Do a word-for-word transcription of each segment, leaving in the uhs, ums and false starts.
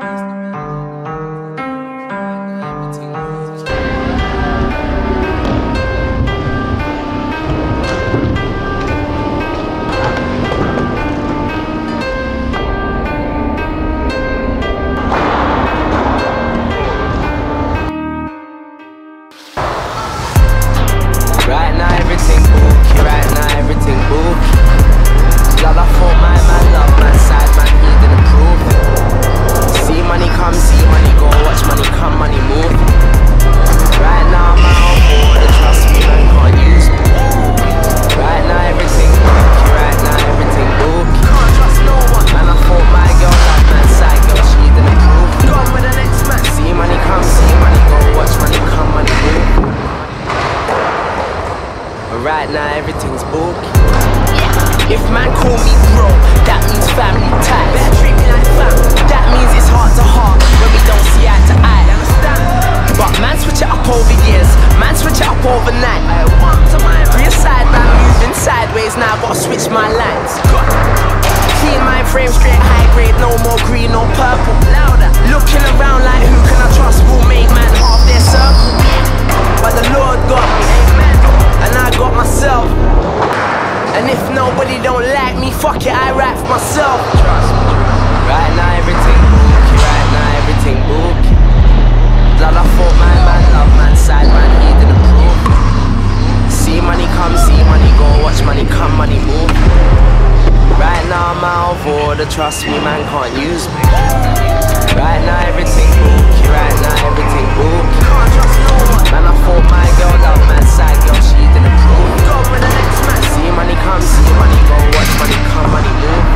Right now everything's booky. If man call me bro, that means family ties. Better treat me like family. That means it's heart to heart when we don't see eye to eye. Understand? But man switch it up over years, man switch it up overnight. I want to my real side, man moving sideways now. Gotta switch my lines. Clean mind frame, straight high grade, no more green, no purple. Louder. Looking around like who can I trust will make man half their circle. But the Lord got me, amen. And I got myself. And if nobody don't like me, fuck it, I rap for myself. Trust me. Right now everything booky, right now everything booky. Blood I thought man, man, love man, side man, he didn't approve. See money come, see money go, watch money come, money move. Right now I'm out of order, trust me, man can't use me. Right now everything booky, right now everything booky. Can't trust no one. Man I thought my girl love man, side girl, she didn't approve. Go with the next man. See money come, see money go, watch money come, money move.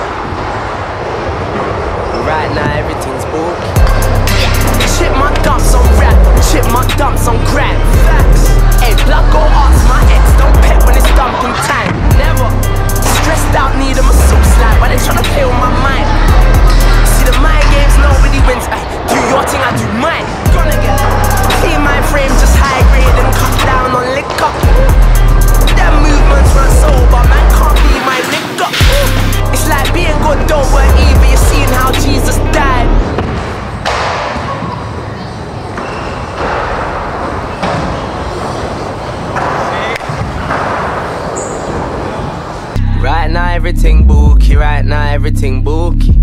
Right now everything's booky. Chip my dumps on rap, chip my dumps on gram. Facts. Hey, blood go ask my ex, don't pet when it's dumping time. Never. Stressed out, need a muscle slap, but they tryna play with my mind. See the mind games, nobody wins. Ay, do your thing, I do mine. Gonna get clean my frame, just high grade and cut down on liquor. Them movements run sober, man can't be my nigga. It's like being good don't work either, you seen how Jesus died. Right now everything booky, right now everything booky.